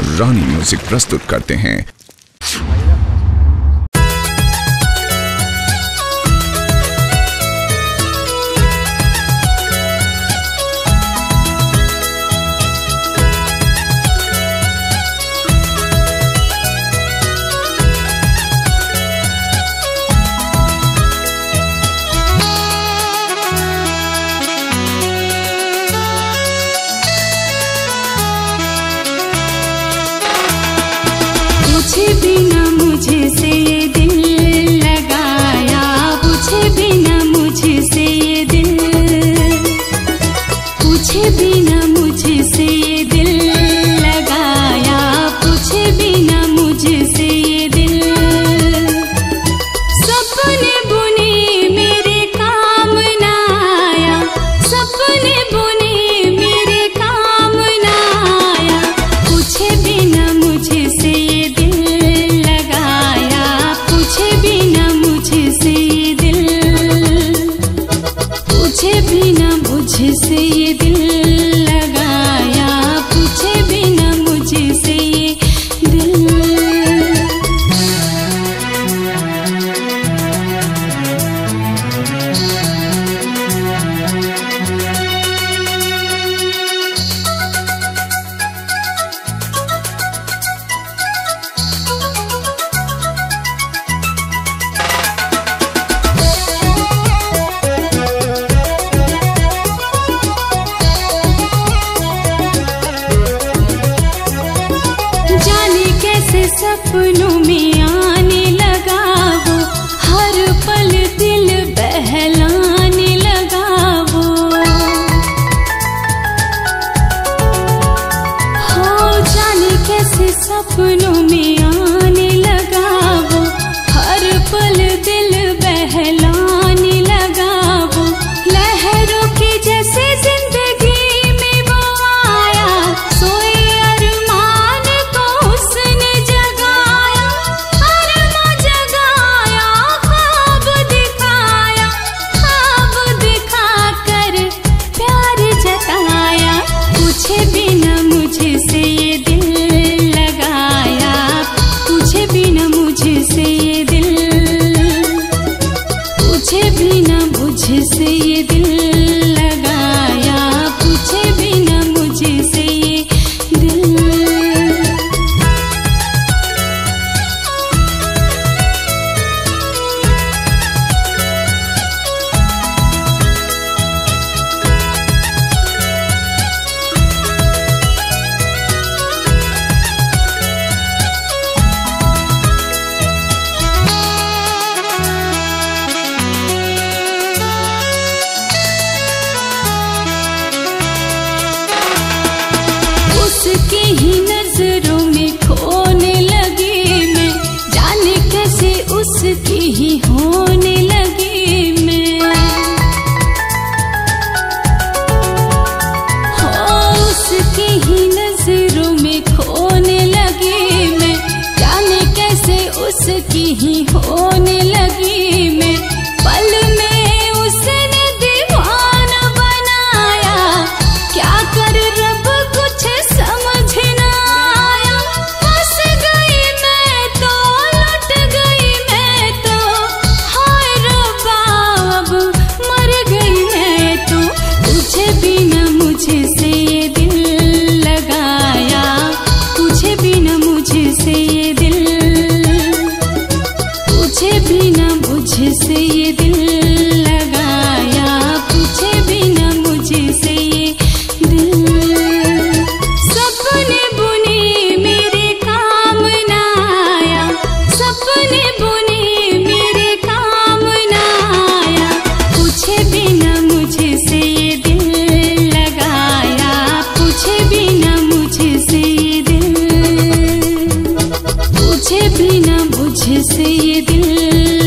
रानी music प्रस्तुत करते हैं। पूछे बिना मुझसे ये दिल लगाया, पूछे बिना मुझसे ये दिल, पूछे बिना मुझसे ये दिल लगाया, पूछे बिना मुझसे ये दिल। सपने बुने मेरे काम ना आया, सपने बुने मेरे काम ना आया, पूछे बिना मुझसे ये दिल लगाया, पूछे बिना मुझसे ये दिल, पूछे बिना मुझसे ये दिल लगाया, पूछे बिना मुझसे ये दिल। जाने कैसे सपनों में आने लगा वो, हर पल दिल बहलाने लगा वो। हो जाने कैसे सपनों में आने लगा वो, हर पल दिल बहलाने लगा वो। लहरों की जैसे जिंदगी में वो आया, सोए अरमान को उसने जगाया, अरमान जगाया, ख्वाब दिखाया, ख्वाब दिखाकर प्यार जताया। पूछे बिना मुझसे ये दिल लगाया, पूछे बिना मुझसे ये दिल, पूछे बिना मुझसे ये दिल लगाया, पूछे बिना मुझसे ये दिल। उसके ही नजरों में खोने लगी मैं, जाने कैसे उसकी ही होने लगी मैं। हो उसके ही नजरों में खोने लगी मैं, जाने कैसे उसकी ही होने लगी मैं। पल में उसने दीवाना बनाया, क्या कर रब कुछ समझ ना आया। फंस गई मैं तो, लुट गई मैं तो, हाय रब्बा अब मर गई मैं तो। पूछे बिना मुझसे ये दिल लगाया, पूछे बिना मुझसे ये दिल, पूछे बिना मुझसे ये दिल लगाया, पूछे बिना मुझसे ये दिल। सपने बुने मेरे काम ना आया, सपने बुने मेरे काम ना आया, पूछे बिना मुझसे ये दिल लगाया, पूछे बिना मुझसे ये दिल, पूछे बिना मुझसे ये दिल